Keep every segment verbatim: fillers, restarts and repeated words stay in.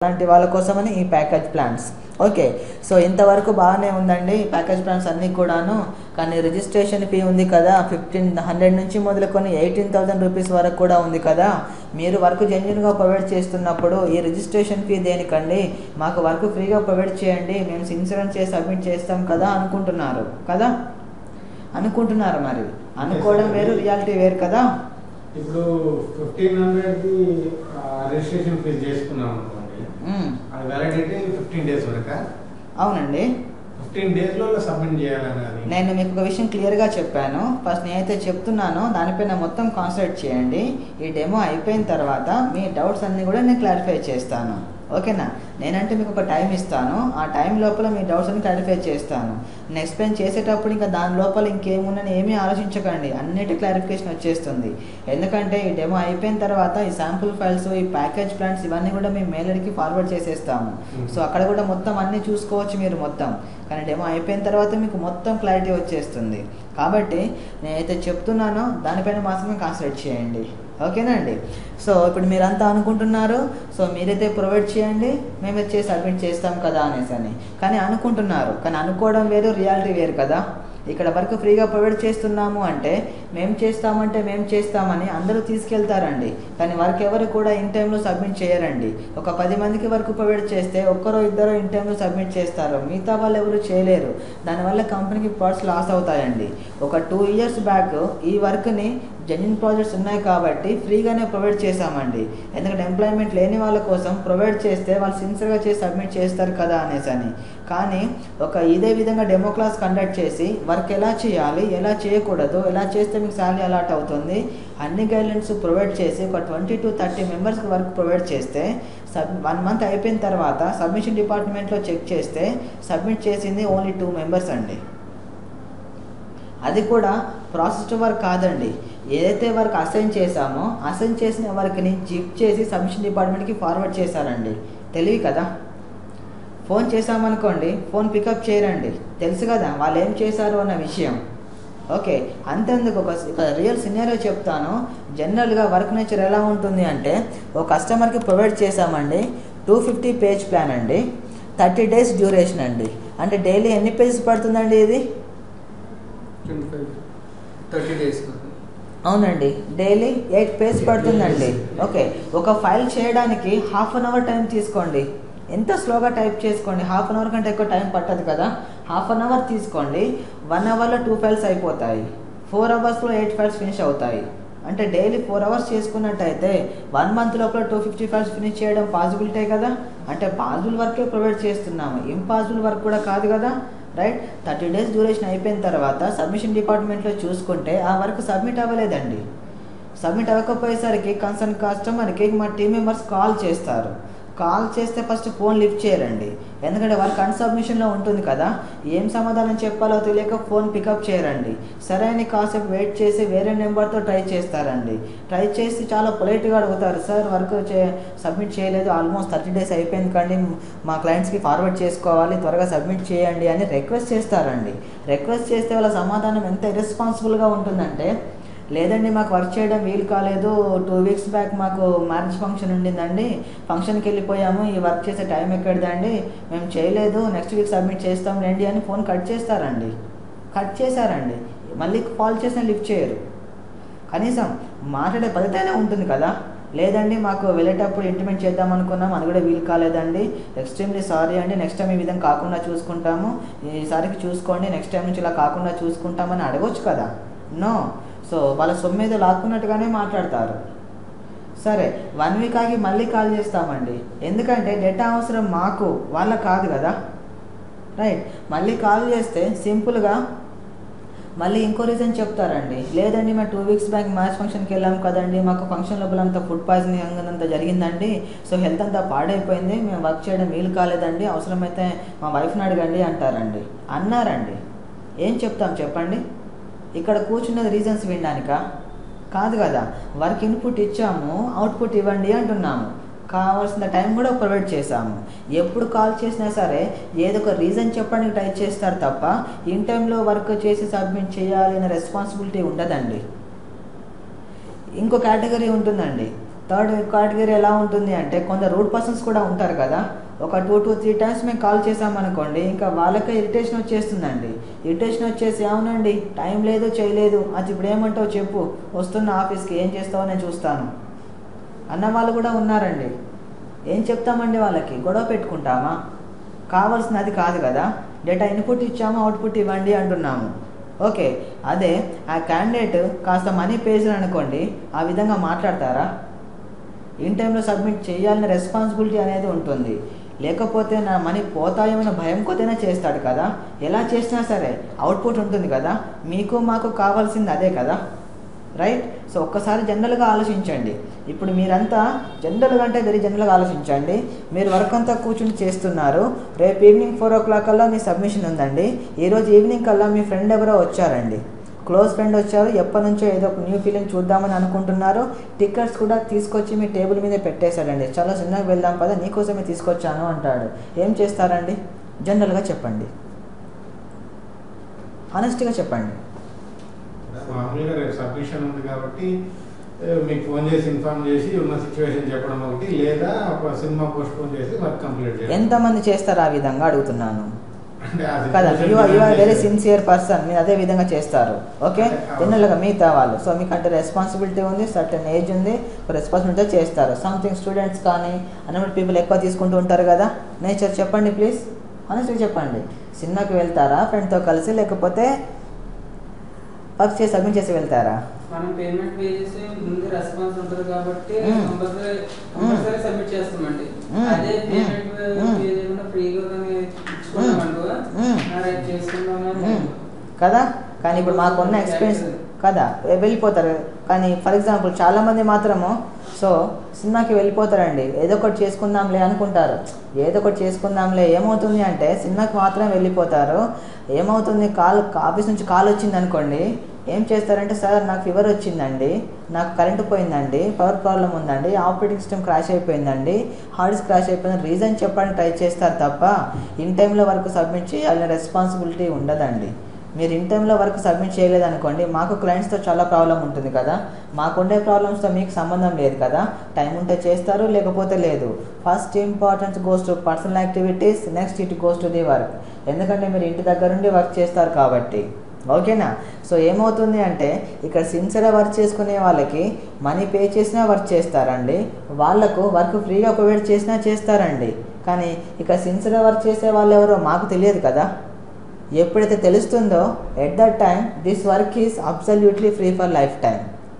అలాంటి వాళ్ళ కోసమని ఈ ప్యాకేజ్ ప్లాన్స్. ఓకే, సో ఇంతవరకు బాగానే ఉందండి ఈ ప్యాకేజ్ ప్లాన్స్ అన్నీ కూడాను. కానీ రిజిస్ట్రేషన్ ఫీ ఉంది కదా, ఫిఫ్టీన్ హండ్రెడ్ నుంచి మొదలుకొని ఎయిటీన్ థౌసండ్ రూపీస్ వరకు కూడా ఉంది కదా. మీరు వర్క్ జెన్యున్గా ప్రొవైడ్ చేస్తున్నప్పుడు ఈ రిజిస్ట్రేషన్ ఫీ దేనికండి, మాకు వర్క్ ఫ్రీగా ప్రొవైడ్ చేయండి, మేము ఇన్సూరెన్స్ చేసి సబ్మిట్ చేస్తాం కదా అనుకుంటున్నారు కదా, అనుకుంటున్నారు. మరి అనుకోవడం వేరు, రియాలిటీ వేరు కదా. ఇప్పుడు ఫిఫ్టీన్ హండ్రెడ్ది రిజిస్ట్రేషన్ ఫీజు చేసుకున్నాం అనుకోండి, అది వ్యాలిడిటీ ఫిఫ్టీన్ డేస్ వరకు. అవునండి, ఫిఫ్టీన్ డేస్లో సబ్మిట్ చేయాలని నేను మీకు ఒక విషయం క్లియర్గా చెప్పాను. ఫస్ట్ నేనైతే చెప్తున్నానో దానిపైన మొత్తం కాన్సన్ట్రేట్ చేయండి. ఈ డెమో అయిపోయిన తర్వాత మీ డౌట్స్ అన్నీ కూడా నేను క్లారిఫై చేస్తాను. ఓకేనా, నేనంటే మీకు ఒక టైం ఇస్తాను, ఆ టైం లోపల మీ డౌట్స్ అన్ని క్లారిఫై చేస్తాను. నేను ఎక్స్ప్లెయిన్ చేసేటప్పుడు ఇంకా దాని లోపల ఇంకేముందని ఏమీ ఆలోచించకండి, అన్నిటి క్లారిఫికేషన్ వచ్చేస్తుంది. ఎందుకంటే ఈ డెమో అయిపోయిన తర్వాత ఈ శాంపుల్ ఫైల్స్, ఈ ప్యాకేజ్ ప్లాన్స్ ఇవన్నీ కూడా మీ మెయిల్కి ఫార్వర్డ్ చేసేస్తాము. సో అక్కడ కూడా మొత్తం అన్నీ చూసుకోవచ్చు మీరు మొత్తం. కానీ డెమో అయిపోయిన తర్వాత మీకు మొత్తం క్లారిటీ వచ్చేస్తుంది. కాబట్టి నేనైతే చెప్తున్నానో దానిపైన మాత్రమే కాన్సన్ట్రేట్ చేయండి. ఓకేనా అండి. సో ఇప్పుడు మీరంతా అనుకుంటున్నారు, సో మీరైతే ప్రొవైడ్ చేయండి, మేమైతే చేసి సబ్మిట్ చేస్తాం కదా అనేసి అని. కానీ అనుకుంటున్నారు, కానీ అనుకోవడం వేరు, రియాలిటీ వేరు కదా. ఇక్కడ వర్క్ ఫ్రీగా ప్రొవైడ్ చేస్తున్నాము అంటే మేము చేస్తామంటే మేము చేస్తామని అందరూ తీసుకెళ్తారండి. కానీ వర్క్ ఎవరు కూడా ఇన్ టైంలో సబ్మిట్ చేయరండి. ఒక పది మందికి వర్క్ ప్రొవైడ్ చేస్తే ఒక్కరో ఇద్దరు ఇన్ టైంలో సబ్మిట్ చేస్తారు, మిగతా వాళ్ళు ఎవరు చేయలేరు. దానివల్ల కంపెనీకి ప్రాజెక్ట్స్ లాస్ అవుతాయండి. ఒక టూ ఇయర్స్ బ్యాక్ ఈ వర్క్ని జెన్యున్ ప్రాజెక్ట్స్ ఉన్నాయి కాబట్టి ఫ్రీగానే ప్రొవైడ్ చేశామండి. ఎందుకంటే ఎంప్లాయ్మెంట్ లేని వాళ్ళ కోసం ప్రొవైడ్ చేస్తే వాళ్ళు సిన్సియర్గా చేసి సబ్మిట్ చేస్తారు కదా అనేసి అని. కానీ ఒక ఇదే విధంగా డెమో క్లాస్ కండక్ట్ చేసి వర్క్ ఎలా చేయాలి, ఎలా చేయకూడదు, ఎలా చేస్తే మీకు శాలరీ అలాట్ అవుతుంది, అన్ని గైడ్లైన్స్ ప్రొవైడ్ చేసి ఒక ట్వంటీ టు థర్టీ మెంబర్స్కి వర్క్ ప్రొవైడ్ చేస్తే సబ్ వన్ మంత్ అయిపోయిన తర్వాత సబ్మిషన్ డిపార్ట్మెంట్లో చెక్ చేస్తే సబ్మిట్ చేసింది ఓన్లీ టూ మెంబర్స్ అండి. అది కూడా ప్రాసెస్డ్ వర్క్ కాదండి. ఏదైతే వర్క్ అసైన్ చేశామో అసైన్ చేసిన వర్క్ని జిప్ చేసి సబ్మిషన్ డిపార్ట్మెంట్కి ఫార్వర్డ్ చేశారండి. తెలివి కదా. ఫోన్ చేశామనుకోండి, ఫోన్ పికప్ చేయరండి, తెలుసు కదా వాళ్ళు ఏం చేశారు అన్న విషయం. ఓకే, అంతేందుకు ఒక రియల్ సినారియో చెప్తాను. జనరల్గా వర్క్ నేచర్ ఎలా ఉంటుంది అంటే, ఒక కస్టమర్కి ప్రొవైడ్ చేశామండి టూ ఫిఫ్టీ పేజ్ ప్లాన్ అండి, థర్టీ డేస్ డ్యూరేషన్ అండి. అంటే డైలీ ఎన్ని పేజెస్ పడుతుందండి ఇది? థర్టీ డేస్ అవునండి, డైలీ ఎయిట్ పేజ్ పడుతుందండి. ఓకే, ఒక ఫైల్ చేయడానికి హాఫ్ అన్ అవర్ టైం తీసుకోండి. ఎంత స్లోగా టైప్ చేసుకోండి, హాఫ్ అన్ అవర్ కంటే ఎక్కువ టైం పట్టదు కదా. హాఫ్ అన్ అవర్ తీసుకోండి, వన్ అవర్లో టూ ఫైల్స్ అయిపోతాయి, ఫోర్ అవర్స్లో ఎయిట్ ఫైల్స్ ఫినిష్ అవుతాయి. అంటే డైలీ ఫోర్ అవర్స్ చేసుకున్నట్టయితే వన్ మంత్ లోపల టూ ఫిఫ్టీ ఫైల్స్ ఫినిష్ చేయడం పాసిబిలిటీ కదా. అంటే పాసిబుల్ వర్కే ప్రొవైడ్ చేస్తున్నాము, ఇంపాసిబుల్ వర్క్ కూడా కాదు కదా, రైట్. థర్టీ డేస్ డ్యూరేషన్ అయిపోయిన తర్వాత సబ్మిషన్ డిపార్ట్మెంట్లో చూసుకుంటే ఆ వర్క్ సబ్మిట్ అవ్వలేదండి. సబ్మిట్ అవ్వకపోయేసరికి కన్సర్న్ కస్టమర్కి మా టీమ్ మెంబర్స్ కాల్ చేస్తారు. కాల్ చేస్తే ఫస్ట్ ఫోన్ లిఫ్ట్ చేయరండి, ఎందుకంటే వర్క్ అన్సబ్మిషన్లో ఉంటుంది కదా. ఏం సమాధానం చెప్పాలో తెలియక ఫోన్ పికప్ చేయరండి. సరే అని కాసేపు వెయిట్ చేసి వేరే నెంబర్తో ట్రై చేస్తారండి. ట్రై చేసి చాలా పొలైట్గా అడుగుతారు, సార్ వర్క్ చే సబ్మిట్ చేయలేదు, ఆల్మోస్ట్ థర్టీ డేస్ అయిపోయింది కానీ మా క్లయింట్స్కి ఫార్వర్డ్ చేసుకోవాలి, త్వరగా సబ్మిట్ చేయండి అని రిక్వెస్ట్ చేస్తారండి. రిక్వెస్ట్ చేస్తే వాళ్ళ సమాధానం ఎంత ఇర్రెస్పాన్సిబుల్గా ఉంటుందంటే, లేదండి మాకు వర్క్ చేయడం వీలు కాలేదు, టూ వీక్స్ బ్యాక్ మాకు మ్యారేజ్ ఫంక్షన్ ఉండిందండి, ఫంక్షన్కి వెళ్ళిపోయాము, ఈ వర్క్ చేసే టైం ఎక్కడిదండి, మేము చేయలేదు, నెక్స్ట్ వీక్ సబ్మిట్ చేస్తాం రండి అని ఫోన్ కట్ చేస్తారండి. కట్ చేశారండి, మళ్ళీ కాల్ చేసినా లిఫ్ట్ చేయరు. కనీసం మాట్లాడే పద్ధతైనా ఉంటుంది కదా. లేదండి మాకు వెళ్ళేటప్పుడు ఇంటిమేట్ చేద్దాం అనుకున్నాం, అది కూడా వీలు కాలేదండి, ఎక్స్ట్రీమ్లీ సారీ అండి, నెక్స్ట్ టైం ఈ విధంగా కాకుండా చూసుకుంటాము, ఈసారికి చూసుకోండి, నెక్స్ట్ టైం నుంచి ఇలా కాకుండా చూసుకుంటామని అడగొచ్చు కదా. నో, సో వాళ్ళ సొమ్మేదో లాక్కున్నట్టుగానే మాట్లాడతారు. సరే, వన్ వీక్ ఆగి మళ్ళీ కాల్ చేస్తామండి, ఎందుకంటే డేటా అవసరం మాకు, వాళ్ళ కాదు కదా, రైట్. మళ్ళీ కాల్ చేస్తే సింపుల్గా మళ్ళీ ఇంకో రీజన్ చెప్తారండి, లేదండి మేము టూ వీక్స్ బ్యాక్ మ్యాచ్ ఫంక్షన్కి వెళ్ళాం కదండి, మాకు ఫంక్షన్ లోపల అంతా ఫుడ్ పాయిజనింగ్ అంతా జరిగిందండి, సో హెల్త్ అంతా పాడైపోయింది, మేము వర్క్ చేయడం వీలు కాలేదండి, అవసరమైతే మా వైఫ్ని అడగండి అంటారండి. అన్నారండి, ఏం చెప్తాం చెప్పండి. ఇక్కడ కూర్చున్నది రీజన్స్ వినడానికా? కాదు కదా. వర్క్ ఇన్పుట్ ఇచ్చాము, అవుట్పుట్ ఇవ్వండి అంటున్నాము, కావాల్సిన టైం కూడా ప్రొవైడ్ చేశాము. ఎప్పుడు కాల్ చేసినా సరే ఏదో ఒక రీజన్ చెప్పడానికి ట్రై చేస్తారు తప్ప ఇన్ టైంలో వర్క్ చేసి సబ్మిట్ చేయాలి అనే రెస్పాన్సిబిలిటీ ఉండదండి. ఇంకో కేటగిరీ ఉంటుందండి, థర్డ్ కేటగిరీ ఎలా ఉంటుంది అంటే కొందరు రూడ్ పర్సన్స్ కూడా ఉంటారు కదా, ఒక టూ టూ త్రీ టైమ్స్ మేము కాల్ చేసామనుకోండి ఇంకా వాళ్ళకే ఇరిటేషన్ వచ్చేస్తుందండి. ఇరిటేషన్ వచ్చేసి అవునండి టైం లేదు చేయలేదు, అది ఇప్పుడు ఏమంటావు చెప్పు, వస్తున్న ఆఫీస్కి ఏం చేస్తావో నేను చూస్తాను అన్న వాళ్ళు కూడా ఉన్నారండి. ఏం చెప్తామండి వాళ్ళకి, గొడవ పెట్టుకుంటామా? కావాల్సిన అది కాదు కదా, డేటా ఇన్పుట్ ఇచ్చాము అవుట్పుట్ ఇవ్వండి అంటున్నాము. ఓకే, అదే ఆ క్యాండిడేట్ కాస్త మనీ పేజ్ అనుకోండి, ఆ విధంగా మాట్లాడతారా? ఇన్ టైంలో సబ్మిట్ చేయాలనే రెస్పాన్సిబిలిటీ అనేది ఉంటుంది. లేకపోతే నా మనీ పోతాయేమన్న భయం కొద్దైనా చేస్తాడు కదా, ఎలా చేసినా సరే అవుట్పుట్ ఉంటుంది కదా. మీకు మాకు కావాల్సింది అదే కదా, రైట్? సో ఒక్కసారి జనరల్గా ఆలోచించండి. ఇప్పుడు మీరంతా జనరల్గా అంటే వెరీ జనరల్గా ఆలోచించండి. మీరు వర్క్ అంతా కూర్చుని చేస్తున్నారు, రేపు ఈవినింగ్ ఫోర్ ఓ క్లాక్ కల్లా మీ సబ్మిషన్ ఉందండి. ఈరోజు ఈవినింగ్ కల్లా మీ ఫ్రెండ్ ఎవరో వచ్చారండి, క్లోజ్ ఫ్రెండ్ వచ్చారు, ఎప్పటి నుంచో ఏదో ఒక న్యూ ఫిలిం చూద్దామని అనుకుంటున్నారు. టికెట్స్ కూడా తీసుకొచ్చి మీ టేబుల్ మీద పెట్టేశాడండి. చాలా చిన్నగా వెళ్దాం పదా నీకోసమే తీసుకొచ్చాను అంటాడు. ఏం చేస్తారండి? జనరల్గా చెప్పండి, ఆనెస్ట్గా చెప్పండి. మామూలుగా రేపు సబ్మిషన్ ఉంది కాబట్టి మీకు ఫోన్ చేసి ఇన్ఫార్మ్ చేసి ఉన్న సిచ్యువేషన్ చెప్పడం ఒకటి, లేదా ఒక సినిమా పోస్ట్ పోన్ చేసి వర్క్ కంప్లీట్ చేయాలి. ఎంతమంది చేస్తారు ఆ విధంగా అడుగుతున్నాను కదా. You you are very sincere person, మీరు అదే విధంగా చేస్తారు. ఓకే, జనరల్గా మిగతా వాళ్ళు సో మీకు అంటే రెస్పాన్సిబిలిటీ ఉంది, సర్టెన్ ఏజ్ ఉంది, రెస్పాన్సిబిలిటీ చేస్తారు. సంథింగ్ స్టూడెంట్స్ కానీ అన్నమాట పీపుల్ ఎక్కువ తీసుకుంటూ ఉంటారు కదా. నేచర్ చెప్పండి ప్లీజ్, ఆనెస్ట్గా చెప్పండి. సినిమాకి వెళ్తారా ఫ్రెండ్తో కలిసి, లేకపోతే వర్క్ చేసి సబ్మిట్ చేసి వెళ్తారా? మనం పేమెంట్ పే చేసి ముందు రెస్పాన్స్ ఉంటుంది కాబట్టి కంపల్సరీ కంపల్సరీ సబ్మిట్ చేస్తామండి. అదే పేమెంట్ పే చేయకుండా ఫ్రీగా కానీ ఇచ్చుకున్నామండి చేసుకుందామని కదా. కానీ ఇప్పుడు మాకున్న ఎక్స్పీరియన్స్ కదా వెళ్ళిపోతారు. కానీ ఫర్ ఎగ్జాంపుల్ చాలామంది మాత్రము సో సినిమాకి వెళ్ళిపోతారండి, ఏదో ఒకటి చేసుకుందాంలే అనుకుంటారు. ఏదో ఒకటి చేసుకుందాంలే ఏమవుతుంది అంటే సినిమాకి మాత్రం వెళ్ళిపోతారు. ఏమవుతుంది, కాల్ ఆఫీస్ నుంచి కాల్ వచ్చింది అనుకోండి, ఏం చేస్తారంటే సార్ నాకు ఫీవర్ వచ్చిందండి, నాకు కరెంటు పోయిందండి, పవర్ ప్రాబ్లం ఉందండి, ఆపరేటింగ్ సిస్టమ్ క్రాష్ అయిపోయిందండి, హార్డ్ డిస్క్ క్రాష్ అయిపోయిందని రీజన్ చెప్పడానికి ట్రై చేస్తారు తప్ప ఇన్ టైంలో వర్క్ సబ్మిట్ చేయాలనే రెస్పాన్సిబిలిటీ ఉండదండి. మీరు ఇన్ టైంలో వర్క్ సబ్మిట్ చేయలేదనుకోండి, మాకు క్లయింట్స్తో చాలా ప్రాబ్లం ఉంటుంది కదా, మాకుండే ప్రాబ్లమ్స్తో మీకు సంబంధం లేదు కదా. టైం ఉంటే చేస్తారు, లేకపోతే లేదు. First importance goes to personal activities, next it goes to the work. ఎందుకంటే మీరు ఇంటి దగ్గర నుండి వర్క్ చేస్తారు కాబట్టి, ఓకేనా. సో ఏమవుతుంది అంటే ఇక్కడ సిన్సియర్గా వర్క్ చేసుకునే వాళ్ళకి మనీ పే చేసినా వర్క్ చేస్తారండి, వాళ్లకు వర్క్ ఫ్రీగా ప్రొవైడ్ చేసినా చేస్తారండి. కానీ ఇక్కడ సిన్సియర్గా వర్క్ చేసే వాళ్ళు ఎవరో మాకు తెలియదు కదా. ఎప్పుడైతే తెలుస్తుందో at that time this work is absolutely free for life time.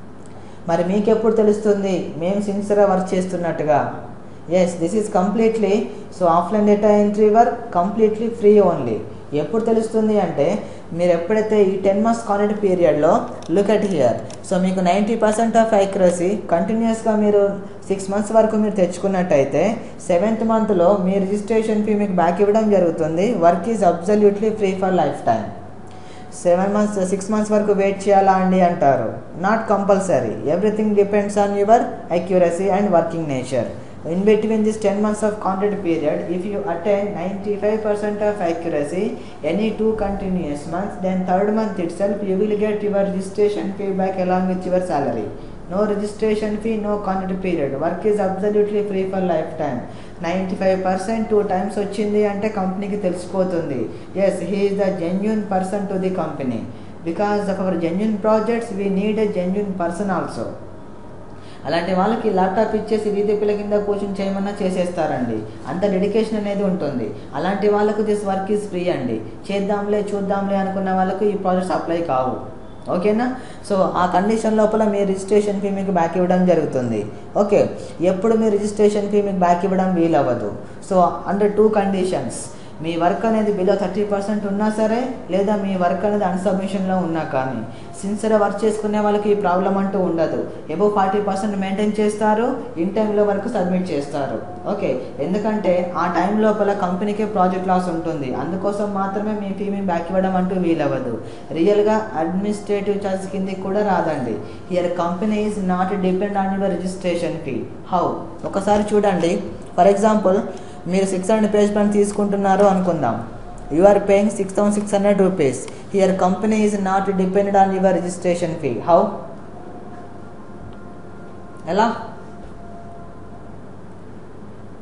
మరి మీకు ఎప్పుడు తెలుస్తుంది మేము సిన్సియర్గా వర్క్ చేస్తున్నట్టుగా? Yes, this is completely so offline data entry work completely free only. ఎప్పుడు తెలుస్తుంది అంటే మీరు ఎప్పుడైతే ఈ టెన్ మంత్స్ కాంట్రాక్ట్ పీరియడ్లో లుక్ అట్ హియర్, సో మీకు నైంటీ పర్సెంట్ ఆఫ్ యాక్యురసీ కంటిన్యూస్గా మీరు సిక్స్ మంత్స్ వరకు మీరు తెచ్చుకున్నట్టయితే సెవెంత్ మంత్లో మీ రిజిస్ట్రేషన్ ఫీ మీకు బ్యాక్ ఇవ్వడం జరుగుతుంది. Work is absolutely free for life time. Seven months six months వరకు వెయిట్ చేయాలా అండి అంటారు. Not compulsory, everything depends on your accuracy and working nature. In between this ten months of contract period, if you attain ninety-five percent of accuracy any two continuous months, then third month itself you will get your registration fee back along with your salary. No registration fee, no contract period. Work is absolutely free for lifetime. ninety-five percent two times వచ్చింది అంటే కంపెనీకి తెలిసిపోతుంది. Yes, he is the genuine person to the company. Because of our genuine projects, we need a genuine person also. అలాంటి వాళ్ళకి laptop ఇచ్చేసి వీధి పిల్ల కింద కూర్చొని చేయమన్నా చేసేస్తారండి. అంత డెడికేషన్ అనేది ఉంటుంది. అలాంటి వాళ్ళకు దిస్ వర్క్ ఈజ్ ఫ్రీ అండి. చేద్దాంలే చూద్దాంలే అనుకున్న వాళ్ళకు ఈ ప్రాజెక్ట్స్ అప్లై కావు. ఓకేనా. సో ఆ కండిషన్ లోపల మీ రిజిస్ట్రేషన్ ఫీ మీకు బ్యాక్ ఇవ్వడం జరుగుతుంది. ఓకే, ఎప్పుడు మీ రిజిస్ట్రేషన్ ఫీ మీకు బ్యాక్ ఇవ్వడం వీలవ్వదు. సో అండర్ టూ కండిషన్స్, మీ వర్క్ అనేది బిలో థర్టీ పర్సెంట్ ఉన్నా సరే, లేదా మీ వర్క్ అనేది అన్సబ్మిషన్లో ఉన్నా కానీ సిన్సియర్గా వర్క్ చేసుకునే వాళ్ళకి ఈ ప్రాబ్లం అంటూ ఉండదు. ఎబో ఫార్టీ పర్సెంట్ మెయింటైన్ చేస్తారు, ఇన్ టైంలో వర్క్ సబ్మిట్ చేస్తారు. ఓకే, ఎందుకంటే ఆ టైం లోపల కంపెనీకే ప్రాజెక్ట్ లాస్ ఉంటుంది. అందుకోసం మాత్రమే మీ ఫీ మీ బ్యాక్ ఇవ్వడం అంటూ వీలవ్వదు. రియల్గా అడ్మినిస్ట్రేటివ్ ఛార్జ్ కిందకి కూడా రాదండి. Here company is not depend on your registration fee. How? ఒకసారి చూడండి. ఫర్ ఎగ్జాంపుల్, మీరు సిక్స్ హండ్రెడ్ పేజ్ ప్లాన్ తీసుకుంటున్నారు అనుకుందాం. You are paying six thousand six hundred rupees. Here company is not depended on your registration fee. How? ఎలా?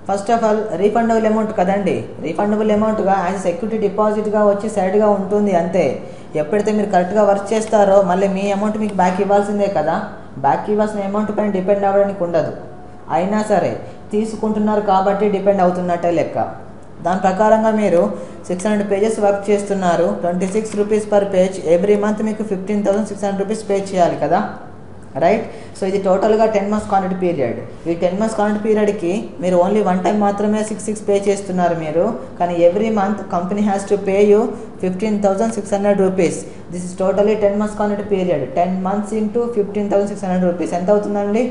First of all refundable amount కదండి, refundable అమౌంట్గా as security డిపాజిట్గా వచ్చి సైడ్గా ఉంటుంది అంతే. ఎప్పుడైతే మీరు కరెక్ట్గా వర్క్ చేస్తారో మళ్ళీ మీ అమౌంట్ మీకు బ్యాక్ ఇవ్వాల్సిందే కదా, బ్యాక్ ఇవ్వాల్సిన అమౌంట్ పైన డిపెండ్ అవ్వడానికి ఉండదు. అయినా సరే తీసుకుంటున్నారు కాబట్టి డిపెండ్ అవుతున్నట్టే లెక్క. దాని ప్రకారంగా మీరు సిక్స్ హండ్రెడ్ పేజెస్ వర్క్ చేస్తున్నారు, twenty six rupees per page, every month మీకు fifteen thousand six hundred rupees pay చేయాలి కదా, రైట్. సో ఇది టోటల్గా టెన్ మంత్స్ కాంట్రాక్ట్ పీరియడ్. ఈ టెన్ మంత్స్ కాంట్రాక్ట్ పీరియడ్కి మీరు ఓన్లీ వన్ టైం మాత్రమే సిక్స్ సిక్స్ పే చేస్తున్నారు మీరు, కానీ every month company has to pay you fifteen thousand six hundred rupees. This is totally ten months contract period. Ten months into fifteen thousand six hundred rupees ఎంత అవుతుందండి?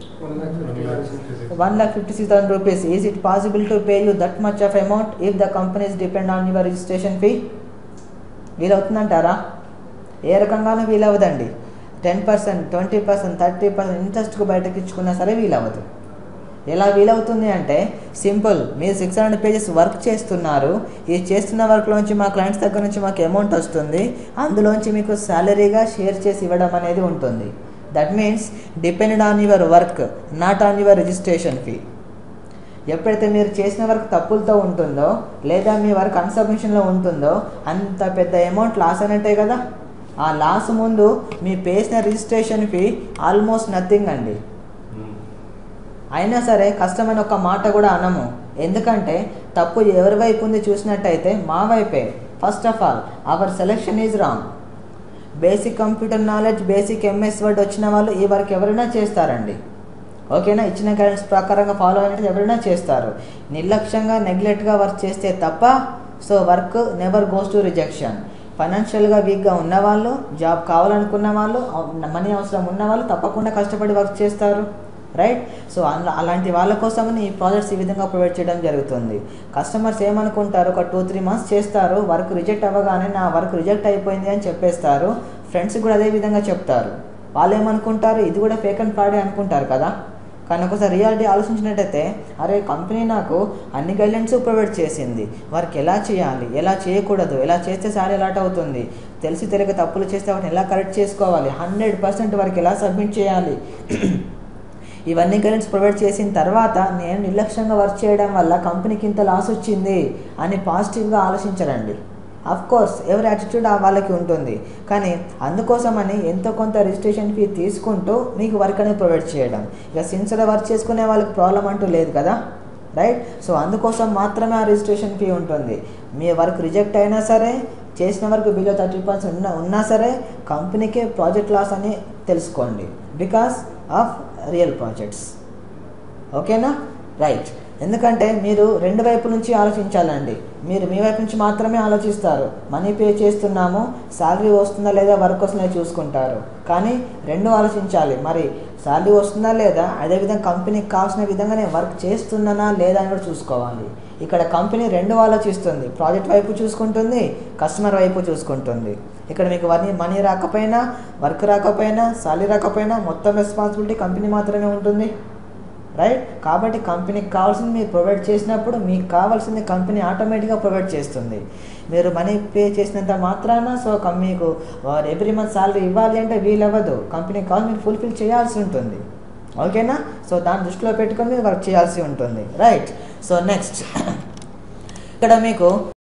One lakh fifty six thousand rupees. Is it possible to pay you that much of amount if the companies depend on your registration fee? వీలవుతుందంటారా? ఏ రకంగానూ వీలవదండి. Ten percent twenty percent thirty percent ఇంట్రెస్ట్కు బయటకు ఇచ్చుకున్నా సరే వీలవ్వదు. ఎలా వీలవుతుంది అంటే సింపుల్, మీరు సిక్స్ హండ్రెడ్ పేజెస్ వర్క్ చేస్తున్నారు, ఈ చేస్తున్న వర్క్లోంచి మా క్లయింట్స్ దగ్గర నుంచి మాకు అమౌంట్ వస్తుంది, అందులోంచి మీకు శాలరీగా షేర్ చేసి ఇవ్వడం అనేది ఉంటుంది. That means depended on your work, not on your registration fee. ఎప్పుడైతే మీరు చేసిన వర్క్ తప్పులతో ఉంటుందో లేదా మీ వర్క్ అన్సబ్మిషన్లో ఉంటుందో అంత పెద్ద అమౌంట్ లాస్ అయినట్టే కదా. ఆ లాస్ ముందు మీ పేసిన రిజిస్ట్రేషన్ ఫీ ఆల్మోస్ట్ నథింగ్ అండి. అయినా సరే కష్టమైన ఒక మాట కూడా అనము, ఎందుకంటే తప్పు ఎవరి వైపు ఉంది చూసినట్టయితే మా వైపే. First of all our selection is wrong. Basic computer knowledge, basic MS Word వచ్చిన వాళ్ళు ఈ వర్క్ ఎవరైనా చేస్తారండి, ఓకేనా. ఇచ్చిన గైడెన్స్ ప్రకారంగా ఫాలో అయినట్టు ఎవరైనా చేస్తారు. నిర్లక్ష్యంగా నెగ్లెక్ట్గా వర్క్ చేస్తే తప్ప so work never goes to rejection. ఫైనాన్షియల్గా వీక్గా ఉన్నవాళ్ళు, జాబ్ కావాలనుకున్న వాళ్ళు, మనీ అవసరం ఉన్న వాళ్ళు తప్పకుండా కష్టపడి వర్క్ చేస్తారు, రైట్. సో అలాంటి వాళ్ళ కోసమని ఈ ప్రాజెక్ట్స్ ఈ విధంగా ప్రొవైడ్ చేయడం జరుగుతుంది. కస్టమర్స్ ఏమనుకుంటారు, ఒక టూ త్రీ మంత్స్ చేస్తారు, వర్క్ రిజెక్ట్ అవ్వగానే నా వర్క్ రిజెక్ట్ అయిపోయింది అని చెప్పేస్తారు. ఫ్రెండ్స్ కూడా అదే విధంగా చెప్తారు. వాళ్ళు ఏమనుకుంటారు, ఇది కూడా ఫేక్ అండ్ ఫ్రాడే అనుకుంటారు కదా. కానీ ఒకసారి రియాలిటీ ఆలోచించినట్టయితే అరే కంపెనీ నాకు అన్ని గైడ్లైన్స్ ప్రొవైడ్ చేసింది, వర్క్ ఎలా చేయాలి, ఎలా చేయకూడదు, ఎలా చేస్తే సారీ అలాట్ అవుతుంది, తెలిసి తెలియక తప్పులు చేస్తే వాటిని ఎలా కరెక్ట్ చేసుకోవాలి, హండ్రెడ్ పర్సెంట్ వర్క్ ఎలా సబ్మిట్ చేయాలి, ఇవన్నీ గైడెన్స్ ప్రొవైడ్ చేసిన తర్వాత నేను నిర్లక్ష్యంగా వర్క్ చేయడం వల్ల కంపెనీకి ఇంత లాస్ వచ్చింది అని పాజిటివ్గా ఆలోచించరండి. అఫ్ కోర్స్ ఎవరి యాటిట్యూడ్ వాళ్ళకి ఉంటుంది, కానీ అందుకోసమని ఎంతో కొంత రిజిస్ట్రేషన్ ఫీ తీసుకుంటూ మీకు వర్క్ అనేది ప్రొవైడ్ చేయడం. ఇక సిన్సియర్గా వర్క్ చేసుకునే వాళ్ళకి ప్రాబ్లం అంటూ లేదు కదా, రైట్. సో అందుకోసం మాత్రమే ఆ రిజిస్ట్రేషన్ ఫీ ఉంటుంది. మీ వర్క్ రిజెక్ట్ అయినా సరే, చేసిన వరకు బిలో థర్టీ పర్సెంట్ ఉన్నా ఉన్నా సరే కంపెనీకే ప్రాజెక్ట్ లాస్ అని తెలుసుకోండి, బికాస్ ఆఫ్ రియల్ ప్రాజెక్ట్స్, ఓకేనా, రైట్. ఎందుకంటే మీరు రెండు వైపు నుంచి ఆలోచించాలండి. మీరు మీ వైపు నుంచి మాత్రమే ఆలోచిస్తారు, మనీ పే చేస్తున్నాము, శాలరీ వస్తుందా లేదా, వర్క్ వస్తుందా చూసుకుంటారు. కానీ రెండు ఆలోచించాలి, మరి శాలరీ వస్తుందా లేదా, అదేవిధంగా కంపెనీకి కావాల్సిన విధంగా నేను వర్క్ చేస్తున్నానా లేదా అని కూడా చూసుకోవాలి. ఇక్కడ కంపెనీ రెండు ఆలోచిస్తుంది, ప్రాజెక్ట్ వైపు చూసుకుంటుంది, కస్టమర్ వైపు చూసుకుంటుంది. ఇక్కడ మీకు మనీ మనీ రాకపోయినా, వర్క్ రాకపోయినా, శాలరీ రాకపోయినా మొత్తం రెస్పాన్సిబిలిటీ కంపెనీ మాత్రమే ఉంటుంది, రైట్. కాబట్టి కంపెనీకి కావాల్సింది మీరు ప్రొవైడ్ చేసినప్పుడు మీకు కావాల్సింది కంపెనీ ఆటోమేటిక్గా ప్రొవైడ్ చేస్తుంది. మీరు మనీ పే చేసినంత మాత్రాన సో మీకు ఎవ్రీ మంత్ శాలరీ ఇవ్వాలి అంటే వీలవ్వదు. కంపెనీకి కావాలి మీరు ఫుల్ఫిల్ చేయాల్సి ఉంటుంది, ఓకేనా. సో దాన్ని దృష్టిలో పెట్టుకొని మీరు వర్క్ చేయాల్సి ఉంటుంది, రైట్. సో నెక్స్ట్ ఇక్కడ మీకు